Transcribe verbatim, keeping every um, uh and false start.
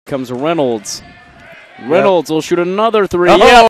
comes Reynolds. Reynolds yep. will shoot another three. Oh. Yeah.